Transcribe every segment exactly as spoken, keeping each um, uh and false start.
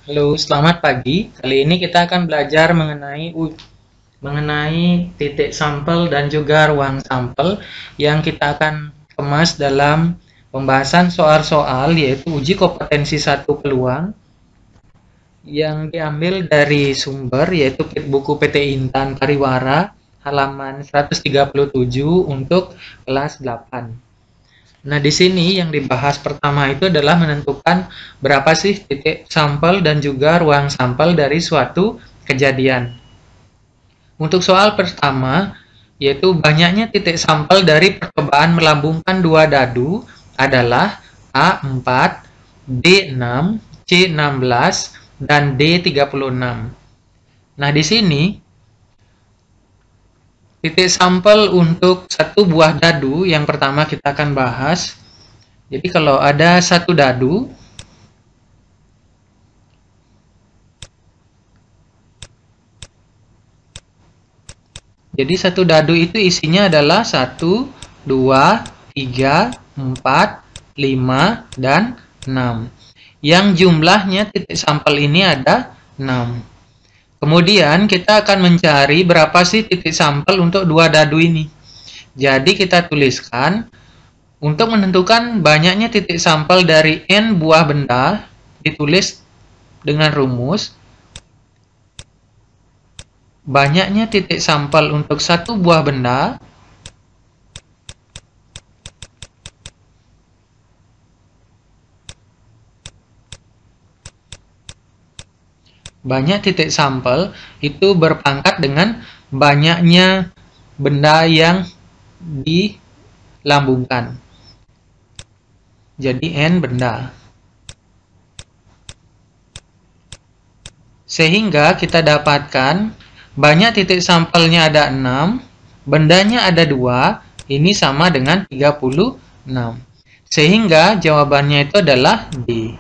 Halo, selamat pagi. Kali ini kita akan belajar mengenai u- mengenai titik sampel dan juga ruang sampel yang kita akan kemas dalam pembahasan soal-soal yaitu uji kompetensi satu peluang yang diambil dari sumber yaitu buku P T Intan Pariwara halaman seratus tiga puluh tujuh untuk kelas delapan. Nah, di sini yang dibahas pertama itu adalah menentukan berapa sih titik sampel dan juga ruang sampel dari suatu kejadian. Untuk soal pertama, yaitu banyaknya titik sampel dari percobaan melambungkan dua dadu adalah A empat, B enam, C enam belas, dan D tiga puluh enam. Nah, di sini titik sampel untuk satu buah dadu yang pertama kita akan bahas. Jadi kalau ada satu dadu, jadi satu dadu itu isinya adalah satu, dua, tiga, empat, lima, dan enam. Yang jumlahnya titik sampel ini ada enam. Kemudian kita akan mencari berapa sih titik sampel untuk dua dadu ini. Jadi kita tuliskan untuk menentukan banyaknya titik sampel dari n buah benda, ditulis dengan rumus banyaknya titik sampel untuk satu buah benda banyak titik sampel itu berpangkat dengan banyaknya benda yang dilambungkan. Jadi N benda. Sehingga kita dapatkan banyak titik sampelnya ada enam, bendanya ada dua, ini sama dengan tiga puluh enam. Sehingga jawabannya itu adalah D.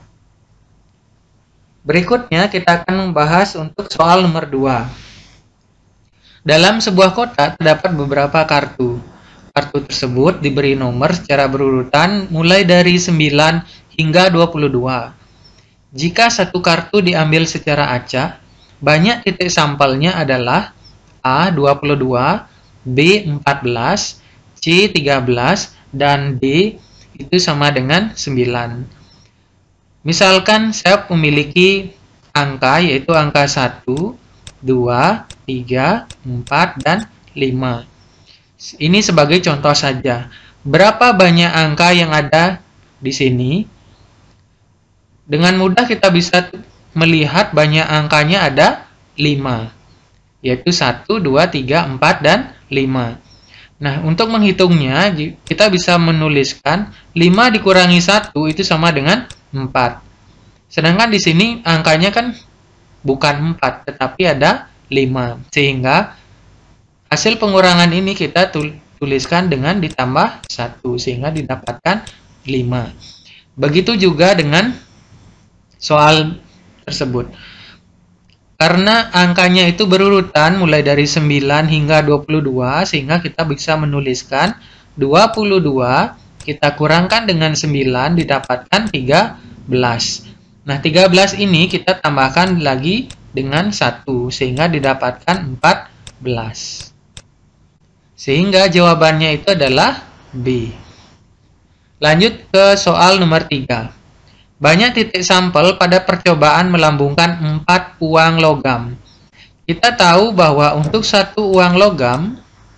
Berikutnya kita akan membahas untuk soal nomor dua. Dalam sebuah kotak terdapat beberapa kartu. Kartu tersebut diberi nomor secara berurutan mulai dari sembilan hingga dua puluh dua. Jika satu kartu diambil secara acak, banyak titik sampelnya adalah A dua puluh dua, B empat belas, C tiga belas, dan D itu sama dengan sembilan. Misalkan saya memiliki angka yaitu angka satu, dua, tiga, empat, dan lima. Ini sebagai contoh saja. Berapa banyak angka yang ada di sini? Dengan mudah kita bisa melihat banyak angkanya ada lima. Yaitu satu, dua, tiga, empat, dan lima. Nah, untuk menghitungnya kita bisa menuliskan lima dikurangi satu itu sama dengan empat. Sedangkan di sini angkanya kan bukan empat, tetapi ada lima. Sehingga hasil pengurangan ini kita tuliskan dengan ditambah satu, sehingga didapatkan lima. Begitu juga dengan soal tersebut. Karena angkanya itu berurutan mulai dari sembilan hingga dua puluh dua, sehingga kita bisa menuliskan dua puluh dua kita kurangkan dengan sembilan didapatkan tiga belas. Nah, tiga belas ini kita tambahkan lagi dengan satu sehingga didapatkan empat belas. Sehingga jawabannya itu adalah B. Lanjut ke soal nomor tiga. Banyak titik sampel pada percobaan melambungkan empat uang logam. Kita tahu bahwa untuk satu uang logam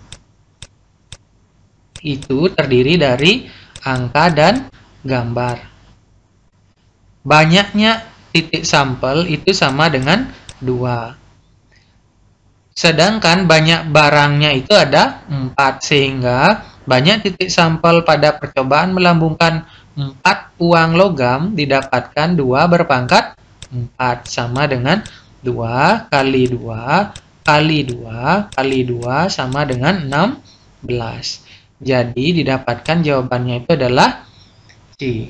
itu terdiri dari angka dan gambar. Banyaknya titik sampel itu sama dengan dua. Sedangkan banyak barangnya itu ada empat, sehingga banyak titik sampel pada percobaan melambungkan empat uang logam didapatkan dua berpangkat empat sama dengan dua kali dua kali dua kali dua sama dengan enam belas. Jadi didapatkan jawabannya itu adalah C.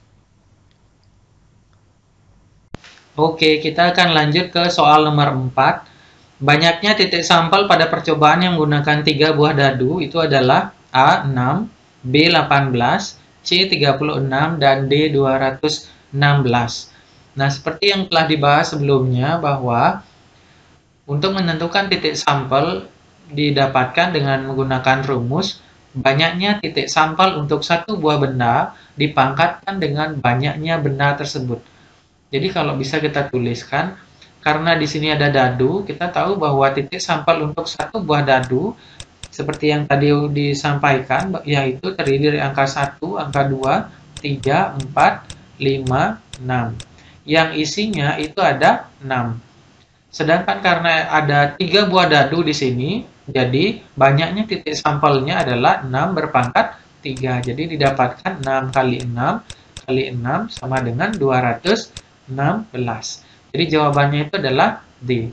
Oke, kita akan lanjut ke soal nomor empat. Banyaknya titik sampel pada percobaan yang menggunakan tiga buah dadu itu adalah A enam, B delapan belas, C tiga puluh enam, dan D dua ratus enam belas. Nah, seperti yang telah dibahas sebelumnya bahwa untuk menentukan titik sampel didapatkan dengan menggunakan rumus banyaknya titik sampel untuk satu buah benda dipangkatkan dengan banyaknya benda tersebut. Jadi kalau bisa kita tuliskan, karena di sini ada dadu, kita tahu bahwa titik sampel untuk satu buah dadu seperti yang tadi disampaikan, yaitu terdiri dari angka satu, angka dua, tiga, empat, lima, enam. Yang isinya itu ada enam. Sedangkan karena ada tiga buah dadu di sini, jadi banyaknya titik sampelnya adalah enam berpangkat tiga. Jadi didapatkan enam kali enam kali enam sama dengan dua ratus enam belas. Jadi jawabannya itu adalah D.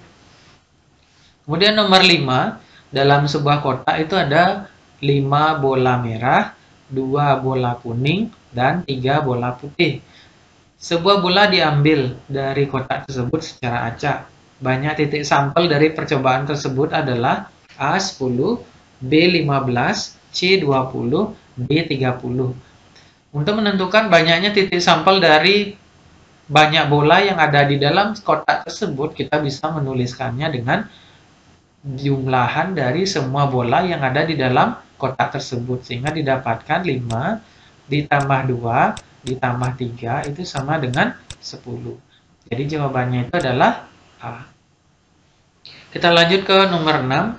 Kemudian nomor lima, dalam sebuah kotak itu ada lima bola merah, dua bola kuning, dan tiga bola putih. Sebuah bola diambil dari kotak tersebut secara acak. Banyak titik sampel dari percobaan tersebut adalah A sepuluh, B lima belas, C dua puluh, D tiga puluh. Untuk menentukan banyaknya titik sampel dari banyak bola yang ada di dalam kotak tersebut, kita bisa menuliskannya dengan jumlahan dari semua bola yang ada di dalam kotak tersebut, sehingga didapatkan lima ditambah dua ditambah tiga itu sama dengan sepuluh. Jadi jawabannya itu adalah A. Kita lanjut ke nomor enam.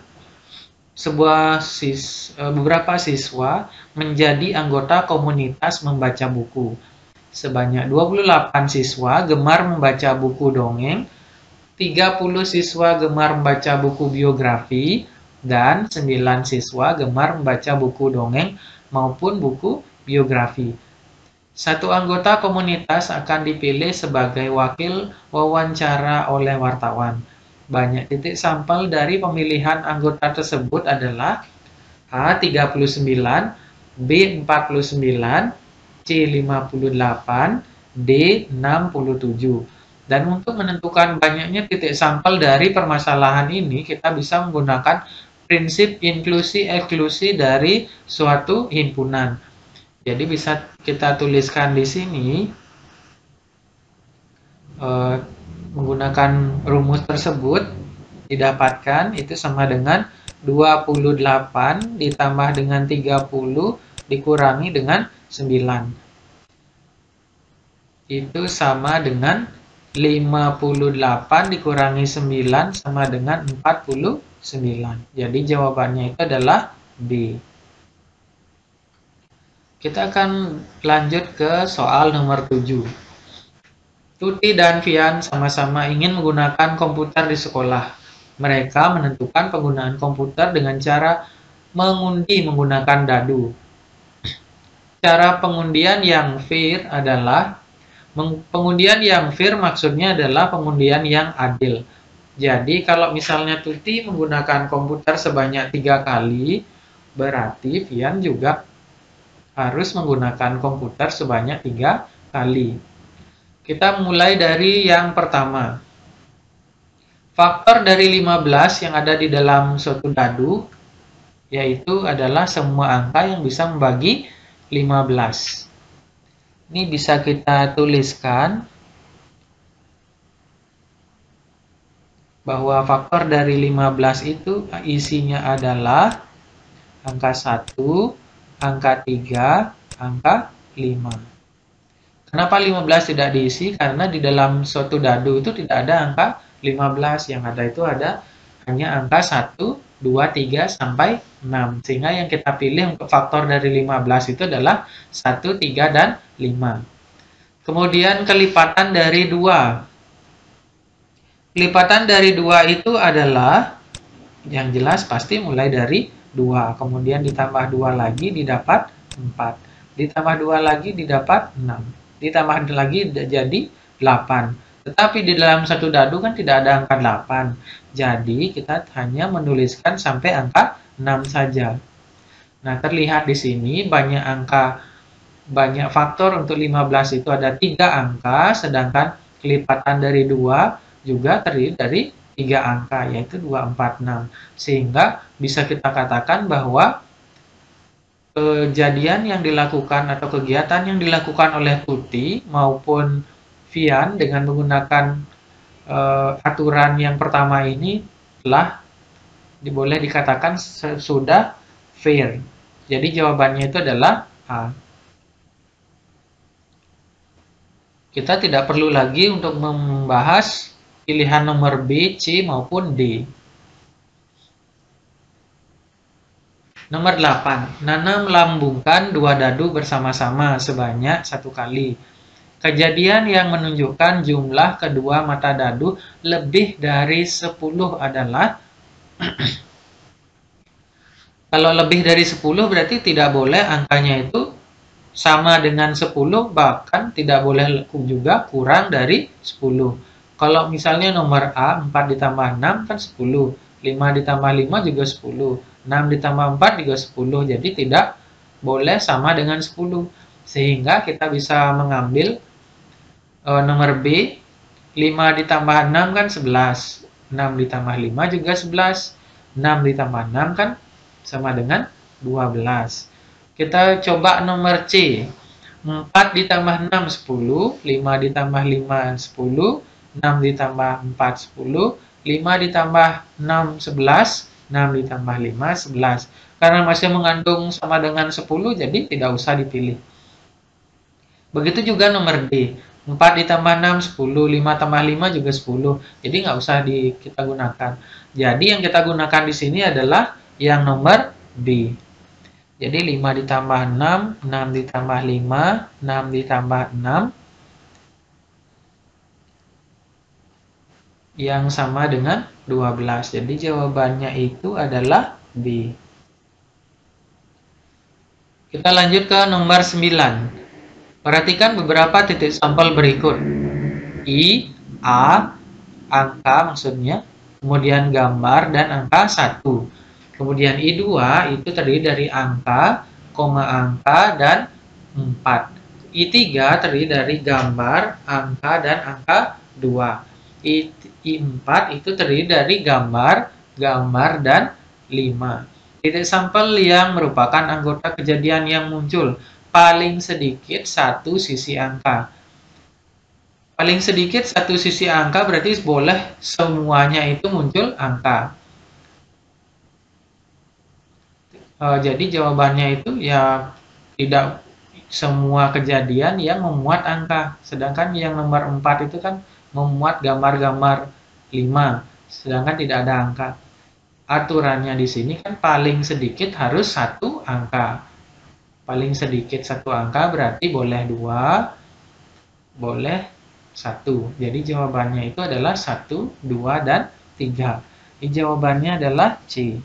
Sebuah sis, beberapa siswa menjadi anggota komunitas membaca buku. Sebanyak dua puluh delapan siswa gemar membaca buku dongeng, tiga puluh siswa gemar membaca buku biografi, dan sembilan siswa gemar membaca buku dongeng maupun buku biografi. Satu anggota komunitas akan dipilih sebagai wakil wawancara oleh wartawan. Banyak titik sampel dari pemilihan anggota tersebut adalah A tiga puluh sembilan, B empat puluh sembilan, C lima puluh delapan, D enam puluh tujuh. Dan untuk menentukan banyaknya titik sampel dari permasalahan ini, kita bisa menggunakan prinsip inklusi-eksklusi dari suatu himpunan. Jadi bisa kita tuliskan di sini eh, menggunakan rumus tersebut didapatkan itu sama dengan dua puluh delapan ditambah dengan tiga puluh dikurangi dengan sembilan. Itu sama dengan lima puluh delapan dikurangi sembilan sama dengan empat puluh sembilan. Jadi jawabannya itu adalah B. Kita akan lanjut ke soal nomor tujuh. Tuti dan Vian sama-sama ingin menggunakan komputer di sekolah. Mereka menentukan penggunaan komputer dengan cara mengundi menggunakan dadu. Cara pengundian yang fair adalah pengundian yang fair maksudnya adalah pengundian yang adil. Jadi kalau misalnya Tuti menggunakan komputer sebanyak tiga kali, berarti Vian juga harus menggunakan komputer sebanyak tiga kali. Kita mulai dari yang pertama. Faktor dari lima belas yang ada di dalam suatu dadu, yaitu adalah semua angka yang bisa membagi lima belas. Ini bisa kita tuliskan bahwa faktor dari lima belas itu isinya adalah angka satu, angka tiga, angka lima. Kenapa lima belas tidak diisi? Karena di dalam suatu dadu itu tidak ada angka lima belas. Yang ada itu ada hanya angka satu, dua, tiga, sampai enam. Sehingga yang kita pilih untuk faktor dari lima belas itu adalah satu, tiga, dan lima. Kemudian kelipatan dari dua. Kelipatan dari dua itu adalah, yang jelas pasti mulai dari dua, kemudian ditambah dua lagi didapat empat, ditambah dua lagi didapat enam, ditambah lagi jadi delapan. Tetapi di dalam satu dadu kan tidak ada angka delapan, jadi kita hanya menuliskan sampai angka enam saja. Nah, terlihat di sini banyak angka, banyak faktor untuk lima belas itu ada tiga angka, sedangkan kelipatan dari dua juga terdiri dari tiga angka, yaitu dua, empat, enam. Sehingga bisa kita katakan bahwa kejadian yang dilakukan atau kegiatan yang dilakukan oleh Tuti maupun Vian dengan menggunakan uh, aturan yang pertama ini telah boleh dikatakan sudah fair. Jadi jawabannya itu adalah A. Kita tidak perlu lagi untuk membahas pilihan nomor B, C, maupun D. Nomor delapan. Nana melambungkan dua dadu bersama-sama sebanyak satu kali. Kejadian yang menunjukkan jumlah kedua mata dadu lebih dari sepuluh adalah kalau lebih dari sepuluh berarti tidak boleh angkanya itu sama dengan sepuluh, bahkan tidak boleh juga kurang dari sepuluh. Kalau misalnya nomor A empat ditambah enam kan sepuluh, lima ditambah lima juga sepuluh, enam ditambah empat juga sepuluh, jadi tidak boleh sama dengan sepuluh. Sehingga kita bisa mengambil e, nomor B, lima ditambah enam kan sebelas, enam ditambah lima juga sebelas, enam ditambah enam kan sama dengan dua belas. Kita coba nomor C, empat ditambah enam, sepuluh, lima ditambah lima, sepuluh, enam ditambah empat, sepuluh, lima ditambah enam, sebelas, enam ditambah lima, sebelas. Karena masih mengandung sama dengan sepuluh, jadi tidak usah dipilih. Begitu juga nomor D, empat ditambah enam, sepuluh, lima tambah lima juga sepuluh, jadi nggak usah di, kita gunakan. Jadi yang kita gunakan di sini adalah yang nomor B. Jadi lima ditambah enam, enam ditambah lima, enam ditambah enam, yang sama dengan dua belas. Jadi jawabannya itu adalah B. Kita lanjut ke nomor sembilan. Perhatikan beberapa titik sampel berikut. I, A, angka maksudnya, kemudian gambar dan angka satu. Kemudian I dua itu terdiri dari angka, koma angka, dan empat. I tiga terdiri dari gambar, angka, dan angka dua. I empat itu terdiri dari gambar, gambar, dan lima. Titik sampel yang merupakan anggota kejadian yang muncul paling sedikit satu sisi angka. Paling sedikit satu sisi angka berarti boleh semuanya itu muncul angka. Uh, jadi jawabannya itu ya tidak semua kejadian yang memuat angka. Sedangkan yang nomor empat itu kan memuat gambar-gambar lima. Sedangkan tidak ada angka. Aturannya di sini kan paling sedikit harus satu angka. Paling sedikit satu angka berarti boleh dua, boleh satu. Jadi jawabannya itu adalah satu, dua, dan tiga. Jadi jawabannya adalah C.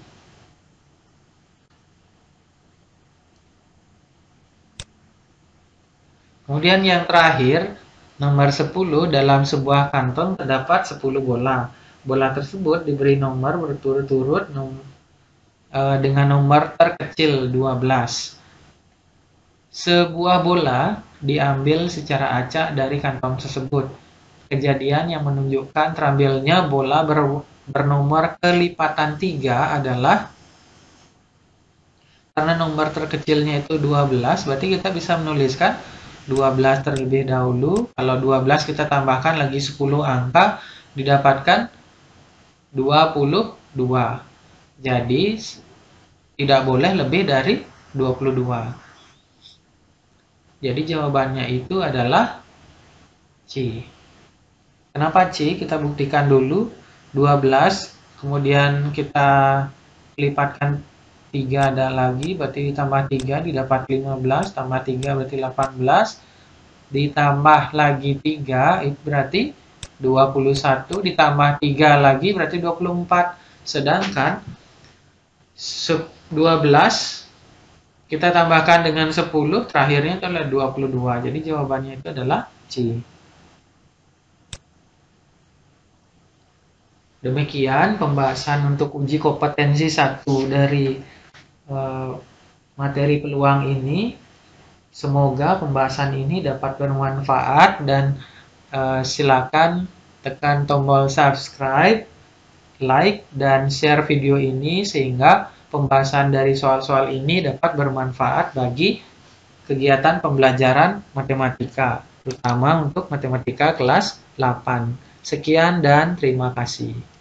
Kemudian yang terakhir, nomor sepuluh, dalam sebuah kantong terdapat sepuluh bola. Bola tersebut diberi nomor berturut-turut nom uh, dengan nomor terkecil dua belas. Sebuah bola diambil secara acak dari kantong tersebut. Kejadian yang menunjukkan terambilnya bola ber bernomor kelipatan tiga adalah karena nomor terkecilnya itu dua belas, berarti kita bisa menuliskan dua belas terlebih dahulu. Kalau dua belas kita tambahkan lagi sepuluh angka, didapatkan dua puluh dua. Jadi tidak boleh lebih dari dua puluh dua. Jadi jawabannya itu adalah C. Kenapa C? Kita buktikan dulu. dua belas, kemudian kita lipatkan tiga ada lagi, berarti ditambah tiga didapat lima belas, tambah tiga berarti delapan belas, ditambah lagi tiga itu berarti dua puluh satu, ditambah tiga lagi berarti dua puluh empat. Sedangkan dua belas kita tambahkan dengan sepuluh, terakhirnya itu adalah dua puluh dua. Jadi jawabannya itu adalah C. Demikian pembahasan untuk uji kompetensi satu dari materi peluang ini. Semoga pembahasan ini dapat bermanfaat dan uh, silakan tekan tombol subscribe, like, dan share video ini sehingga pembahasan dari soal-soal ini dapat bermanfaat bagi kegiatan pembelajaran matematika, terutama untuk matematika kelas delapan. Sekian dan terima kasih.